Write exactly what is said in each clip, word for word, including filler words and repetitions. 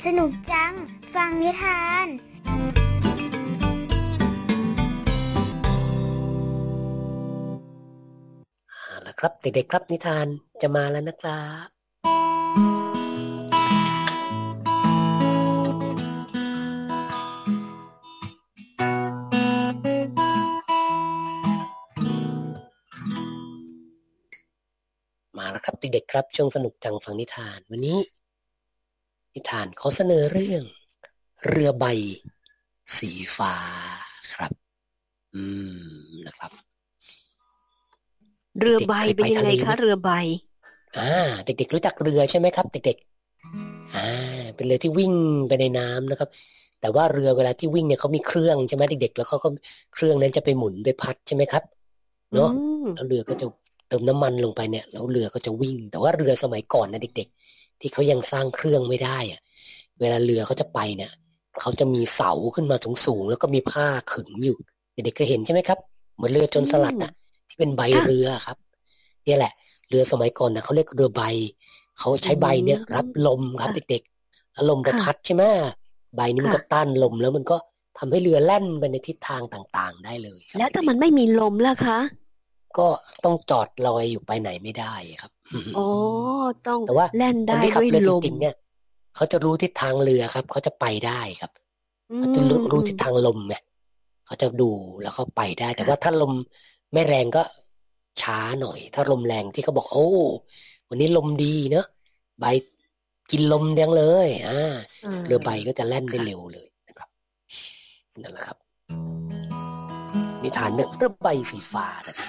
สนุกจังฟังนิทานเอาล่ะครับเด็กๆครับนิทานจะมาแล้วนะครับมาแล้วครับเด็กๆครับช่วงสนุกจังฟังนิทานวันนี้นิทานขอเสนอเรื่องเรือใบสีฟ้าครับอืมนะครับเรือใบเป็นยังไงคะเรือใบอ่าเด็กๆรู้จักเรือใช่ไหมครับเด็กๆอ่าเป็นเรือที่วิ่งไปในน้ำนะครับแต่ว่าเรือเวลาที่วิ่งเนี่ยเขามีเครื่องใช่ไหมเด็กๆแล้วเขาก็เครื่องนั้นจะไปหมุนไปพัดใช่ไหมครับเนาะแล้วเรือก็จะเติมน้ำมันลงไปเนี่ยแล้วเรือก็จะวิ่งแต่ว่าเรือสมัยก่อนนะเด็กๆที่เขายังสร้างเครื่องไม่ได้อะเวลาเรือเขาจะไปเนี่ยเขาจะมีเสาขึ้นมาสูงๆแล้วก็มีผ้าขึงอยู่เด็กๆเคยเห็นใช่ไหมครับเหมือนเรือโจรสลัดอ่ะที่เป็นใบเรือครับเนี่ยแหละเรือสมัยก่อนนะเขาเรียกเรือใบเขาใช้ใบเนี่ยรับลมครับเด็กๆแล้วลมก็พัดใช่ไหมใบนี้มันก็ต้านลมแล้วมันก็ทำให้เรือแล่นไปในทิศทางต่างๆได้เลยแล้วถ้ามันไม่มีลมล่ะคะก็ต้องจอดลอยอยู่ไปไหนไม่ได้ครับอ๋อต้องแต่ว่าแล่นได้คนที่ขับเรือด้วยลมจริงๆเนี่ยเขาจะรู้ทิศทางเรือครับเขาจะไปได้ครับเขาจะรู้ทิศทางลมไงเขาจะดูแล้วเขาไปได้แต่ว่าถ้าลมไม่แรงก็ช้าหน่อยถ้าลมแรงที่เขาบอกโอ้วันนี้ลมดีเนอะใบกินลมยังเลยอ่าเรือใบก็จะแล่นได้เร็วเลยนะครับนั่นแหละครับนิทานเรื่องเรือใบสีฟ้านะครับ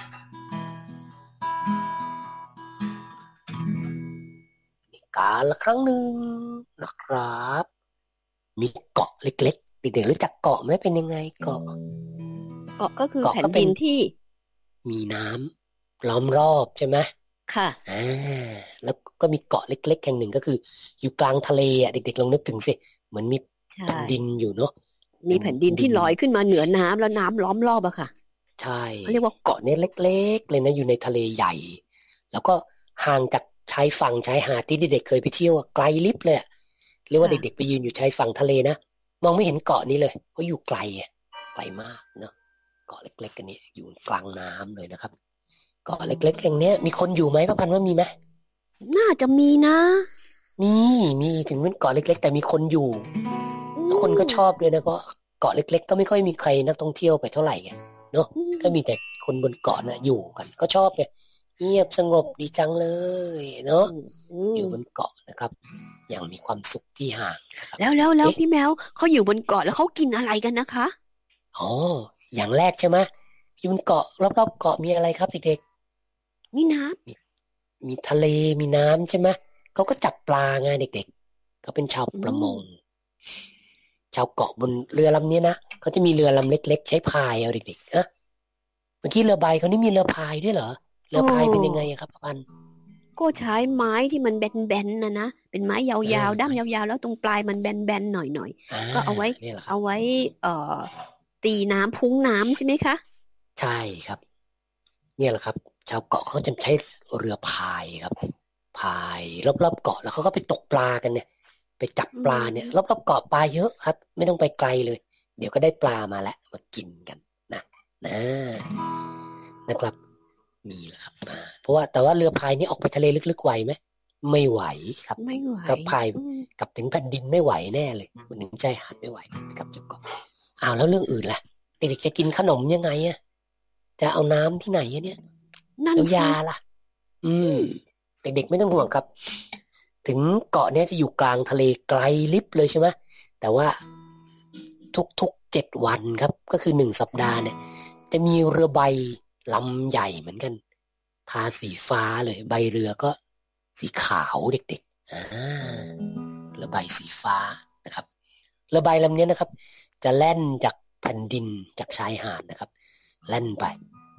กาลครั้งหนึ่งนะครับมีเกาะเล็กๆเด็กๆรู้จักเกาะไหมเป็นยังไงเกาะเกาะก็คือแผ่นดินที่มีน้ำล้อมรอบใช่ไหมค่ะอ่าแล้วก็มีเกาะเล็กๆแห่งหนึ่งก็คืออยู่กลางทะเลอ่ะเด็กๆลองนึกถึงสิเหมือนมีแผ่นดินอยู่เนาะมีแผ่นดินที่ลอยขึ้นมาเหนือน้ำแล้วน้ำล้อมรอบอะค่ะใช่เขาเรียกว่าเกาะนี้เล็กๆเลยนะอยู่ในทะเลใหญ่แล้วก็ห่างจากชายฝั่งชายหาดที่เด็กๆเคยไปเที่ยวไกลลิบเลยเรียกว่าเด็กๆไปยืนอยู่ชายฝั่งทะเลนะมองไม่เห็นเกาะนี้เลยเพราะอยู่ไกลไกลมากเนาะเกาะเล็กๆกันนี้อยู่กลางน้ำเลยนะครับเกาะเล็กๆอย่างเนี้ยมีคนอยู่ไหมป้าพันว่ามีไหมน่าจะมีนะมีมีถึงเป็นเกาะเล็กๆแต่มีคนอยู่แล้วคนก็ชอบด้วยนะเพราะเกาะเล็กๆก็ไม่ค่อยมีใครนักท่องเที่ยวไปเท่าไหร่ไงเนาะก็มีแต่คนบนเกาะน่ะอยู่กันก็ชอบไงเงียบสงบดีจังเลยเนาะอยู่บนเกาะนะครับอย่างมีความสุขที่ห่างแล้วแล้วแล้วพี่แมวเขาอยู่บนเกาะแล้วเขากินอะไรกันนะคะอ๋ออย่างแรกใช่ไหมอยู่บนเกาะรอบๆเกาะมีอะไรครับเด็กๆมีน้ำมีมีทะเลมีน้ำใช่ไหมเขาก็จับปลาไงเด็กๆเขาเป็นชาวประมงชาวเกาะบนเรือลำนี้นะเขาจะมีเรือลำเล็กๆใช้พายเอาเด็กๆนะเมื่อกี้เรือใบเขานี่มีเรือพายด้วยเหรอเรือพายเป็นยังไงครับป้าพันก็ใช้ไม้ที่มันแบนๆนะนะเป็นไม้ยาวๆด้ามยาวๆแล้วตรงปลายมันแบนๆหน่อยๆก็เอาไว้เอาไว้เอ่อตีน้ำพุ้งน้ำใช่ไหมคะใช่ครับเนี่ยแหละครับชาวเกาะเขาจะใช้เรือพายครับพายรอบๆเกาะแล้วเขาก็ไปตกปลากันเนี่ยไปจับปลาเนี่ยรอบๆเกาะปลาเยอะครับไม่ต้องไปไกลเลยเดี๋ยวก็ได้ปลามาแล้วมากินกันนะนะนะครับนี่แหละครับเพราะว่าแต่ว่าเรือพายนี่ออกไปทะเลลึกๆไหวไหมไม่ไหวครับไม่ไหวกับพายกับถึงแผ่นดินไม่ไหวแน่เลยมันถึงใจหาดไม่ไหวกับเจ้าเกาะอ้าวแล้วเรื่องอื่นล่ะเด็กๆจะกินขนมยังไงอะจะเอาน้ำที่ไหนเนี่ยแล้วยาล่ะอืมเด็กๆไม่ต้องห่วงครับถึงเกาะเนี้ยจะอยู่กลางทะเลไกลลิบเลยใช่ไหมแต่ว่าทุกๆเจ็ดวันครับก็คือหนึ่งสัปดาห์เนี่ยจะมีเรือใบลำใหญ่เหมือนกันทาสีฟ้าเลยใบเรือก็สีขาวเด็กๆอ่าเรือใบสีฟ้านะครับเรือใบลำนี้นะครับจะแล่นจากแผ่นดินจากชายหาดนะครับแล่นไป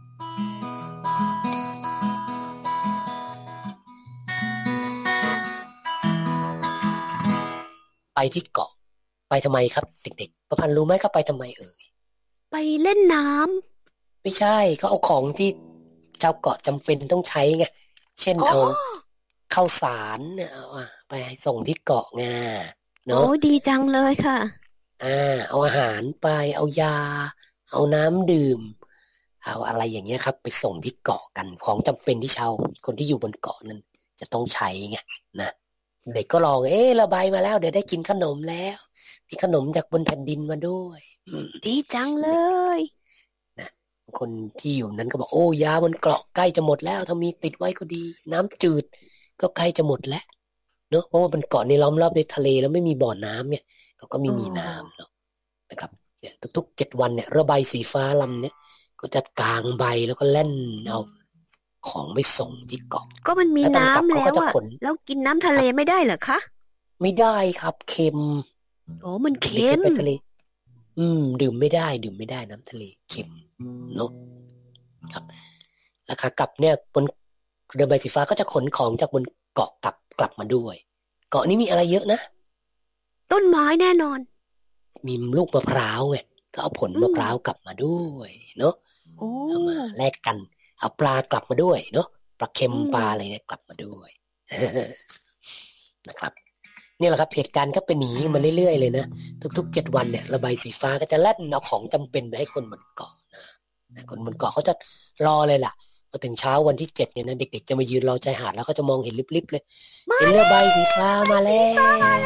ไปที่เกาะไปทำไมครับเด็กๆประพันธ์รู้ไหมเขาไปทำไมเอ่ยไปเล่นน้ำไม่ใช่เขาเอาของที่ชาวเกาะจำเป็นต้องใช้ไงเช่นเอาข้าวสารเนี่ยเอาไปส่งที่เกาะไงเนาะโอ้ดีจังเลยค่ะอ่าเอาอาหารไปเอายาเอาน้ำดื่มเอาอะไรอย่างเงี้ยครับไปส่งที่เกาะกันของจำเป็นที่ชาวคนที่อยู่บนเกาะนั้นจะต้องใช้ไงนะเด็กก็ลองเอ๊ะระบายมาแล้วเดี๋ยวได้กินขนมแล้วมีขนมจากบนแผ่นดินมาด้วยดีจังเลยนะคนที่อยู่นั้นก็บอกโอ้ยาบนเกาะใกล้จะหมดแล้วถ้ามีติดไว้ก็ดีน้ำจืดก็ใกล้จะหมดแล้วเนอะเพราะว่าเป็นเกาะในล้อมรอบด้วยทะเลแล้วไม่มีบ่อน้ำเนี่ยเขาก็ไม่มีน้ำเนาะนะครับเนี่ยทุกๆเจ็ดวันเนี่ยเรือใบสีฟ้าลำเนี่ยก็จะกางใบแล้วก็เล่นเอาของไปส่งที่เกาะก็มันมีน้ำแล้วอะแล้วกินน้ำทะเลไม่ได้เหรอคะไม่ได้ครับเค็มโอ้มันเค็มไปทะเลอืมดื่มไม่ได้ดื่มไม่ได้น้ำทะเลเค็มเนาะครับราคากลับเนี่ยบนเรือใบสีฟ้าก็จะขนของจากบนเกาะกลับกลับมาด้วยเกาะนี้มีอะไรเยอะนะต้นไม้แน่นอนมีลูกมะพร้าวไงก็เอาผลมะพร้าวกลับมาด้วยเนาะเอามาแลกกันเอาปลากลับมาด้วยเนาะปลาเค็มปลาอะไรเนี่ยกลับมาด้วยนะครับนี่แหละครับเหตุการณ์ก็เป็นหนีมาเรื่อยๆเลยนะทุกๆเจ็ดวันเนี่ยระบายสีฟ้าก็จะแล่นเอาของจำเป็นไปให้คนบนเกาะนะคนบนเกาะเขาจะรอเลยล่ะพอถึงเช้าวันที่เจ็ดเนี่ยนะเด็กๆจะมายืนรอชายหาดแล้วก็จะมองเห็นลิบๆเลยเห็นเรือใบสีฟ้ามาแล้ว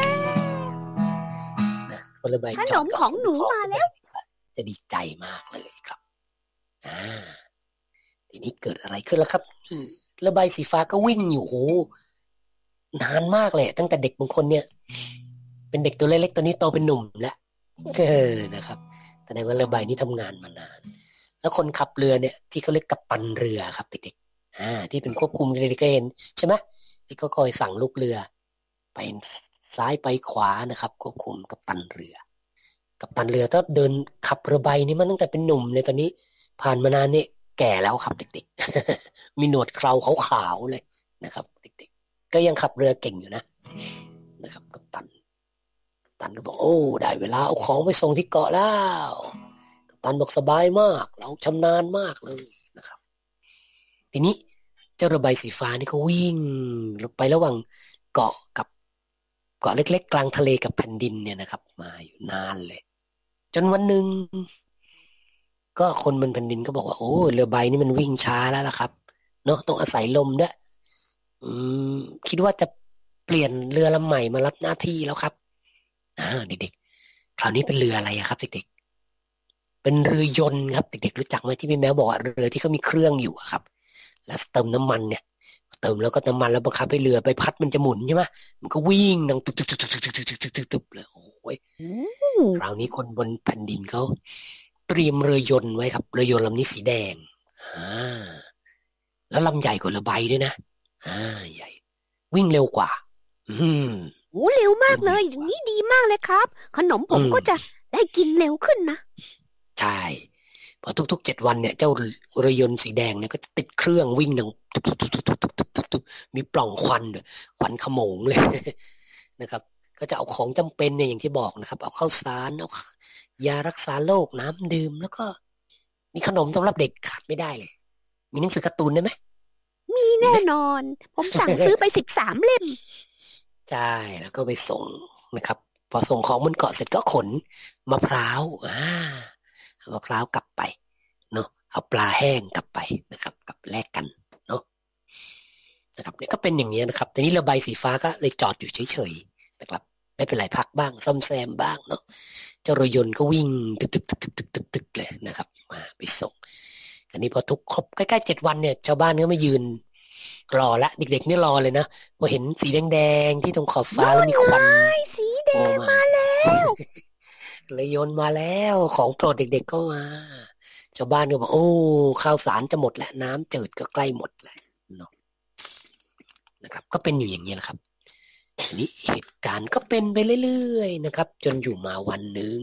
ขนมของหนูมาแล้วจะดีใจมากเลยครับอ่าทีนี้เกิดอะไรขึ้นแล้วครับนี่เรือใบสีฟ้าก็วิ่งอยู่โหนานมากเลยตั้งแต่เด็กบางคนเนี่ยเป็นเด็กตัวเล็กๆตอนนี้โตเป็นหนุ่มแล้วเออนะครับแสดงว่าเรือใบนี้ทำงานมานานแล้วคนขับเรือเนี่ยที่เขาเรียกกัปตันเรือครับเด็กๆอ่าที่เป็นควบคุมเด็กๆก็เห็นใช่ไหมที่ก็คอยสั่งลูกเรือไปซ้ายไปขวานะครับควบคุมกัปตันเรือกัปตันเรือก็เดินขับเรือใบนี้มาตั้งแต่เป็นหนุ่มเลยตอนนี้ผ่านมานานนี่แก่แล้วครับเด็กๆมีหนวดเคราขาวๆเลยนะครับเด็กๆก็ยังขับเรือเก่งอยู่นะนะครับกัปตันกัปตันก็บอกโอ้ได้เวลาเอาของไปส่งที่เกาะแล้วกัปตันบอกสบายมากเราชำนาญมากเลยนะครับทีนี้เจ้าเรือใบสีฟ้านี่ก็วิ่งไประหว่างเกาะกับเกาะเล็กๆกลางทะเลกับแผ่นดินเนี่ยนะครับมาอยู่นานเลยจนวันหนึ่งก็คนบนแผ่นดินก็บอกว่าโอ้เรือใบนี่มันวิ่งช้าแล้วล่ะครับเนาะต้องอาศัยลมด้วยอืมคิดว่าจะเปลี่ยนเรือลำใหม่มารับหน้าที่แล้วครับอ่าเด็กๆคราวนี้เป็นเรืออะไรครับเด็กๆเป็นเรือยนต์ครับเด็กๆรู้จักไหมที่พี่แมวบอกว่าเรือที่เขามีเครื่องอยู่ครับแล้วเติมน้ำมันเนี่ยเติมแล้วก็น้ำมันแล้วบังคับให้เรือใบพัดมันจะหมุนใช่ไหมมันก็วิ่งดังตึกตึกตึกตึกตึกตึกตึกตึกตึกเลยโอ้ยคราวนี้คนบนแผ่นดินเขาเตรียมเรือยนต์ไว้ครับเรือยนต์ลำนี้สีแดงอ่าแล้วลำใหญ่กว่าเรือใบด้วยนะอ่าใหญ่วิ่งเร็วกว่าอืมโอ้เร็วมากเลยอย่างนี้ดีมากเลยครับขนมผมก็จะได้กินเร็วขึ้นนะใช่พอทุกๆเจ็ดวันเนี่ยเจ้าเรือยนต์สีแดงเนี่ยก็จะติดเครื่องวิ่งดังมีปล่องควันด้วยควันขโมงเลยนะครับก็จะเอาของจำเป็นเนี่ยอย่างที่บอกนะครับเอาข้าวสารเอายารักษาโรคน้ำดื่มแล้วก็มีขนมสำหรับเด็กขาดไม่ได้เลยมีหนังสือการ์ตูนได้ไหมมีแน่นอนผมสั่งซื้อไปสิบสามเล่มใช่แล้วก็ไปส่งนะครับพอส่งของบนเกาะเสร็จก็ขนมะพร้าวอ่ามะพร้าวกลับไปเนาะเอาปลาแห้งกลับไปนะครับกับแลกกันเนาะนะครับเนี่ยก็เป็นอย่างนี้นะครับทีนี้เรือใบสีฟ้าก็เลยจอดอยู่เฉยๆนะครับไม่เป็นไรพักบ้างซ่อมแซมบ้างเนาะเจ้าเรือยนต์ก็วิ่งตึกตึกตึกตึกตึกตึกตึกเลยนะครับมาไปส่งทีนี้พอทุกครบใกล้ๆเจ็ดวันเนี่ยชาวบ้านก็มายืนรอละเด็กๆนี่รอเลยนะพอเห็นสีแดงๆที่ตรงขอบฟ้าแล้วมีควันสีแดงมาแล้วเรือยนต์มาแล้วของโปรดเด็กๆก็มาชาวบ้านก็บอกโอ้ข้าวสารจะหมดแล้วน้ำจืดก็ใกล้หมดแล้วเนาะนะครับก็เป็นอยู่อย่างนี้แหละครับทีนี้เหตุการณ์ก็เป็นไปเรื่อยๆนะครับจนอยู่มาวันหนึ่ง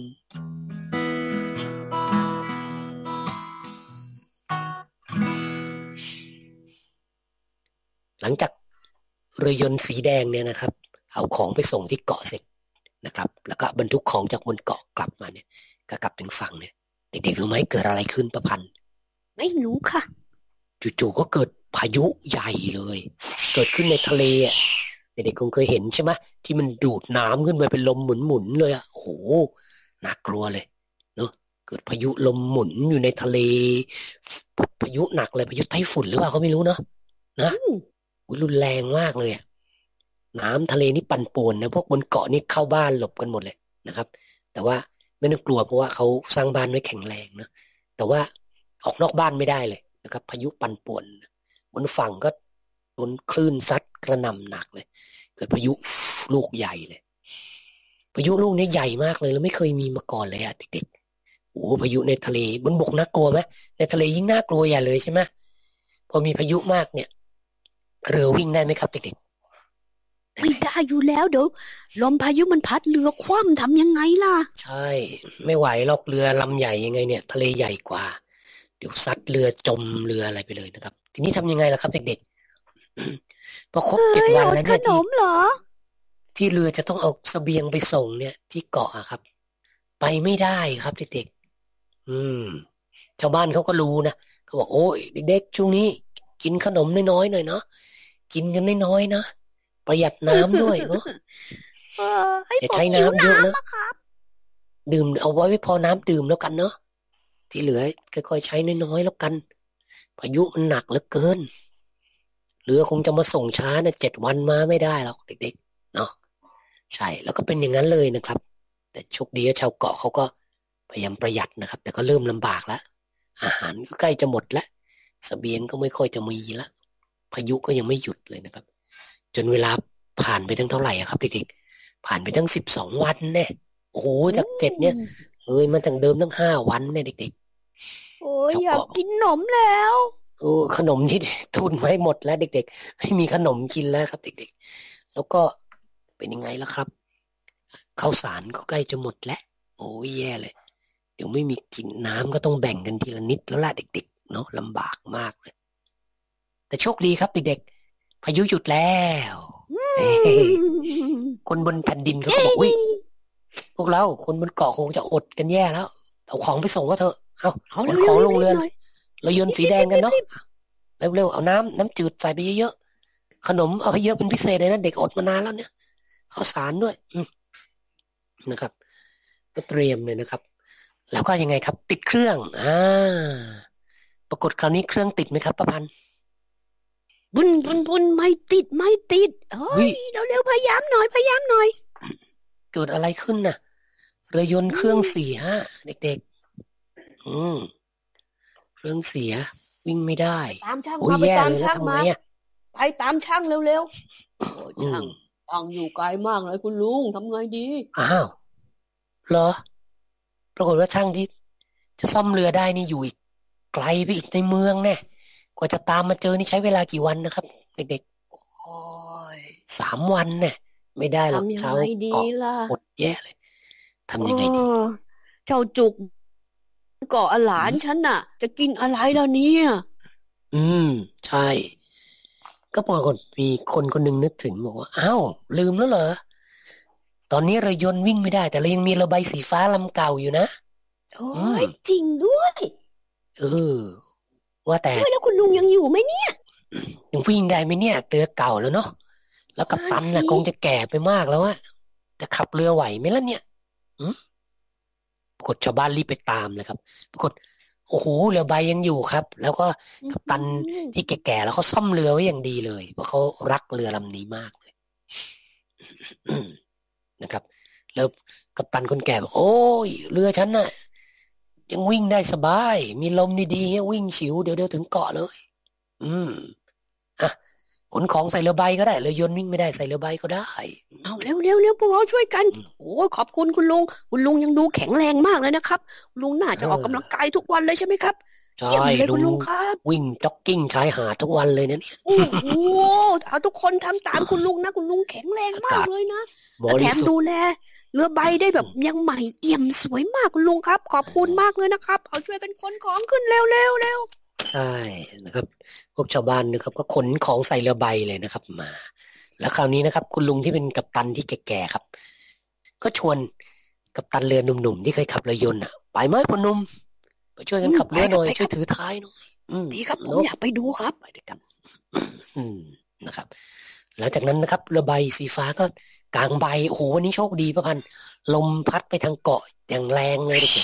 หลังจากเรือยนต์สีแดงเนี่ยนะครับเอาของไปส่งที่เกาะเสร็จนะครับแล้วก็บรรทุกของจากบนเกาะกลับมาเนี่ยก็กลับถึงฝั่งเนี่ยเด็กๆรู้ไหมเกิดอะไรขึ้นประพันธ์ไม่รู้ค่ะจู่ๆก็เกิดพายุใหญ่เลยเกิดขึ้นในทะเลอ่ะเด็กๆคงเคยเห็นใช่ไหมที่มันดูดน้ำขึ้นไปเป็นลมหมุนๆเลยอ่ะโอ้โหน่ากลัวเลยเนอะเกิดพายุลมหมุนอยู่ในทะเลพายุหนักเลยพายุไต้ฝุ่นหรือเปล่าก็ไม่รู้เนาะนะรุนแรงมากเลยอ่ะน้ำทะเลนี่ปั่นป่วนนะพวกบนเกาะนี่เข้าบ้านหลบกันหมดเลยนะครับแต่ว่าไม่ต้องกลัวเพราะว่าเขาสร้างบ้านไว้แข็งแรงนะแต่ว่าออกนอกบ้านไม่ได้เลยนะครับพายุปั่นป่วนบนฝั่งก็โดนคลื่นซัดกระหน่ำหนักเลยเกิดพายุลูกใหญ่เลยพายุลูกนี้ใหญ่มากเลยแล้วไม่เคยมีมาก่อนเลยอ่ะเด็กๆโอ้พายุในทะเลบนบกน่ากลัวไหมในทะเลยิ่งน่ากลัวอย่าเลยใช่ไหมพอมีพายุมากเนี่ยเรือวิ่งได้ไหมครับเด็กๆไม่ได้อยู่แล้วเดี๋ยวลมพายุมันพัดเรือคว่ำทำยังไงล่ะใช่ไม่ไหวหรอกเรือลำใหญ่ยังไงเนี่ยทะเลใหญ่กว่าเดี๋ยวซัดเรือจมเรืออะไรไปเลยนะครับทีนี้ทำยังไงล่ะครับเด็กๆพอครบเจ็ดวันแล้วเนี่ยที่ที่เรือจะต้องเอาเสบียงไปส่งเนี่ยที่เกาะครับไปไม่ได้ครับเด็กๆอืมชาวบ้านเขาก็รู้นะเขาบอกโอ้ยเด็กๆช่วงนี้กินขนมน้อยๆหน่อยเนาะกินกันน้อยๆนะประหยัดน้ำด้วยเนาะอย่าใช้น้ำเยอะนะดื่มเอาไว้ไม่พอน้ำดื่มแล้วกันเนาะที่เหลือค่อยๆใช้น้อยๆแล้วกันพายุมันหนักเหลือเกินเรือคงจะมาส่งช้านะเจ็ดวันมาไม่ได้หรอกเด็กๆเนาะใช่แล้วก็เป็นอย่างนั้นเลยนะครับแต่โชคดีชาวเกาะเขาก็พยายามประหยัดนะครับแต่ก็เริ่มลำบากแล้วอาหารก็ใกล้จะหมดแล้วเสบียงก็ไม่ค่อยจะมีแล้วพายุก็ยังไม่หยุดเลยนะครับจนเวลาผ่านไปทั้งเท่าไหร่ครับเด็กๆผ่านไปทั้งสิบสองวันเนี่ยโอ้โหจากเจ็ดเนี่ยเลยมันตั้งเดิมตั้งห้าวันเนี่ยเด็กๆโอ้ยอยากกินขนมแล้วโอ้ขนมที่ทุนไว้หมดแล้วเด็กๆไม่มีขนมกินแล้วครับเด็กๆแล้วก็เป็นยังไงล่ะครับข้าวสารก็ใกล้จะหมดแล้วโอ้ยแย่เลยเดี๋ยวไม่มีกินน้ำก็ต้องแบ่งกันทีละนิดแล้วล่ะเด็กๆเนาะลำบากมากเลยแต่โชคดีครับเด็กๆพายุหยุดแล้วคนบนแผ่นดินเขาก็บอกวิพวกเราคนบนเกาะคงจะอดกันแย่แล้วเอาของไปส่งก็เถอะเอาขนของลงเรือเรายนต์สีแดงกันเนาะเร็วๆเอาน้ำน้ำจืดใส่ไปเยอะๆขนมเอาให้เยอะเป็นพิเศษเลยนะเด็กอดมานานแล้วเนี่ยข้าวสารด้วยนะครับก็เตรียมเลยนะครับแล้วก็ยังไงครับติดเครื่องอ่าปรากฏคราวนี้เครื่องติดไหมครับประพันธ์บุญบุญบุญไม่ติดไม่ติดเฮ้ยเร็วๆพยายามหน่อยพยายามหน่อยเกิดอะไรขึ้นน่ะเรือยนต์เครื่องเสียเด็กๆอืมเครื่องเสียวิ่งไม่ได้ตามช่างมาไปตามช่างมาไปตามช่างเร็วๆช่างช่างอยู่ไกลมากเลยคุณลุงทำไงดีอ้าวเหรอปรากฏว่าช่างที่จะซ่อมเรือได้นี่อยู่อีกไกลไปอีกในเมืองแน่กว่าจะตามมาเจอนี่ใช้เวลากี่วันนะครับเด็กๆโอ้ยสามวันเนี่ยไม่ได้หรอกเช้าอดแย่เลยทำยังไงดีเจ้าจุกเกาะหลานฉันน่ะจะกินอะไรแล้วเนี่ยอืมใช่ก็ปรากฏมีคนคนหนึ่งนึกถึงบอกว่าอ้าวลืมแล้วเหรอตอนนี้เรือยนต์วิ่งไม่ได้แต่เรายังมีเรือใบสีฟ้าลำเก่าอยู่นะโอ้ยจริงด้วยเออว่าแต่แล้วคุณลุงยังอยู่ไหมเนี่ยยังวิ่งได้ไหมเนี่ยเรือเก่าแล้วเนาะแล้วกัปตันน่ะคงจะแก่ไปมากแล้วอะจะขับเรือไหวไหมล่ะเนี่ยปรากฏชาวบ้านรีบไปตามเลยครับปรากฏโอ้โหเรือใบยังอยู่ครับแล้วก็กัปตันที่แก่ๆแล้วเขาซ่อมเรือไว้อย่างดีเลยเพราะเขารักเรือลำนี้มากเลยนะครับแล้วกัปตันคนแก่บอกโอ้ยเรือฉันน่ะยังวิ่งได้สบายมีลมดีๆเงี้ยวิ่งฉิวเดี๋ยวเดี๋ยวถึงเกาะเลยอืมอ่ะขนของใส่เรือใบก็ได้เรือยนต์วิ่งไม่ได้ใส่เรือใบก็ได้เอาเร็วเร็วเร็วพวกเราช่วยกันโอ้ขอบคุณคุณลุงคุณลุงยังดูแข็งแรงมากเลยนะครับลุงน่าจะออกกำลังกายทุกวันเลยใช่ไหมครับใช่ลุงครับวิ่งจ็อกกิ้งชายหาดทุกวันเลยนะเนี่ยโอ้โหเอาทุกคนทำตามคุณลุงนะคุณลุงแข็งแรงมากเลยนะแถมดูแลเรือใบได้แบบยังใหม่เอี่ยมสวยมากคุณลุงครับขอบคุณมากเลยนะครับเอาช่วยกันขนของขึ้นเร็วเร็วเร็วใช่นะครับพวกชาวบ้านนะครับก็ขนของใส่เรือใบเลยนะครับมาแล้วคราวนี้นะครับคุณลุงที่เป็นกัปตันที่แก่ๆครับก็ชวนกัปตันเรือหนุ่มๆที่เคยขับเรือยนต์อ่ะไปไหมพ่อหนุ่มไปช่วยกันขับเรือหน่อยช่วยถือท้ายหน่อยดีครับผมอยากไปดูครับไปด้วยกันนะครับหลังจากนั้นนะครับเรือใบสีฟ้าก็กางใบโอ้โหวันนี้โชคดีประพันธ์ลมพัดไปทางเกาะอย่างแรงเลยเด็ก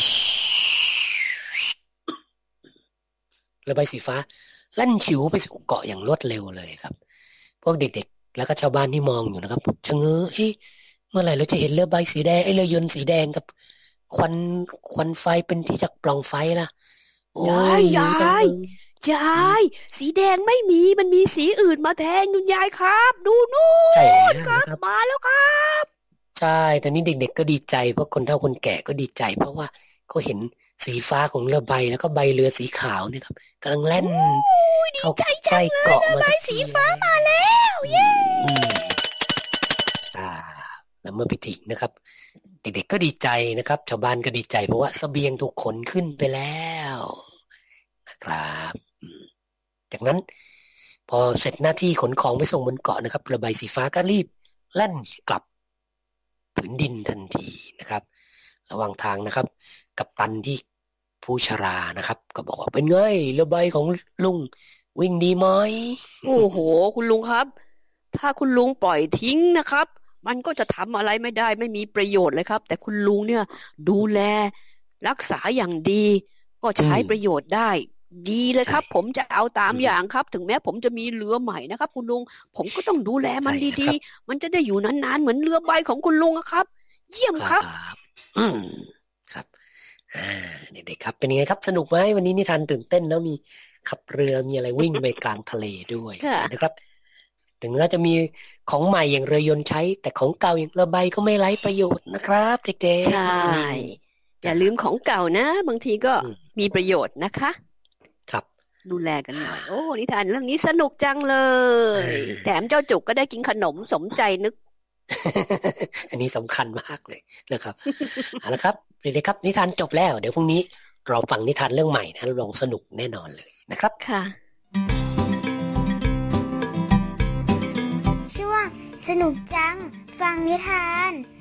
ๆเรือใบสีฟ้าลั่นฉิวไปสู่เกาะอย่างรวดเร็วเลยครับพวกเด็กๆแล้วก็ชาวบ้านที่มองอยู่นะครับชะเง้อเอ๊ะเมื่อไหร่เราจะเห็นเรือใบสีแดงไอ้เรือยนต์สีแดงกับควันควันไฟเป็นที่จากปล่องไฟล่ะโอ้ยายหิวยาจังยเลยยายสีแดงไม่มีมันมีสีอื่นมาแทนคุณยายครับ ดูนู่ใช่แล้วนครับนะครับมาแล้วครับใช่ตอนนี้เด็กๆก็ดีใจเพราะคนเฒ่าคนแก่ก็ดีใจ เพราะว่าเขาเห็นสีฟ้าของเรือใบแล้วก็ใบเรือสีขาวเนี่ยครับกำลังแล่นโอ้ยดีเข้าใจใกจัล้งเลยเกาะเรือมาใบทุกสีทีฟ้าแล้วมาแล้วเย้อืมอ่า แล้วเมื่อไปถึงนะครับ เด็กๆก็ดีใจนะครับ ชาวบ้านก็ดีใจ เพราะว่าเสบียงถูกขนขึ้นไปแล้วนะครับอืมจากนั้น พอเสร็จหน้าที่ขนของไปส่งบนเกาะนะครับเรือใบสีฟ้าก็รีบแล่นกลับผืนดินทันทีนะครับ ระหว่างทางนะครับ กัปตันที่ผู้ชรานะครับ ก็บอกว่าเป็นไงเรือใบของลุงวิ่งดีไหมโอ้โหคุณลุงครับ ถ้าคุณลุงปล่อยทิ้งนะครับ มันก็จะทำอะไรไม่ได้ไม่มีประโยชน์เลยครับ แต่คุณลุงเนี่ยดูแลรักษาอย่างดี ก็ใช้อืมประโยชน์ได้ ดีเลยครับใช่ผมจะเอาตามอืมอย่างครับ ถึงแม้ผมจะมีเรือใหม่นะครับ คุณลุงผมก็ต้องดูแลมันใช่นะดีครับๆ มันจะได้อยู่นานๆเหมือนเรือใบของคุณลุงอะครับ เยี่ยมคครัรับบ อืมครับอ่าเด็กๆครับ เป็นยังไงครับ สนุกไหมวันนี้นิทานตื่นเต้นแล้วมีขับเรือมีอะไรวิ่งไปกลางทะเลด้วยค่ะนะครับ ถึงแม้จะมีของใหม่อย่างเรือยนต์ใช้ แต่ของเก่าอย่างเรือใบก็ไม่ไร้ประโยชน์นะครับ เด็กใช่ๆอย่าลืมของเก่านะ บางทีก็อืมมีประโยชน์นะคะครับดูแลกันหน่อย โอ้นิทานเรื่องนี้สนุกจังเลยเออแถมเจ้าจุกก็ได้กินขนมสมใจนึกอันนี้สำคัญมากเลยนะครับ เอาละครับเด็กๆครับ นิทานจบแล้ว เดี๋ยวพรุ่งนี้เราฟังนิทานเรื่องใหม่นะลองสนุกแน่นอนเลยนะครับค่ะช่วงสนุกจัง ฟังนิทาน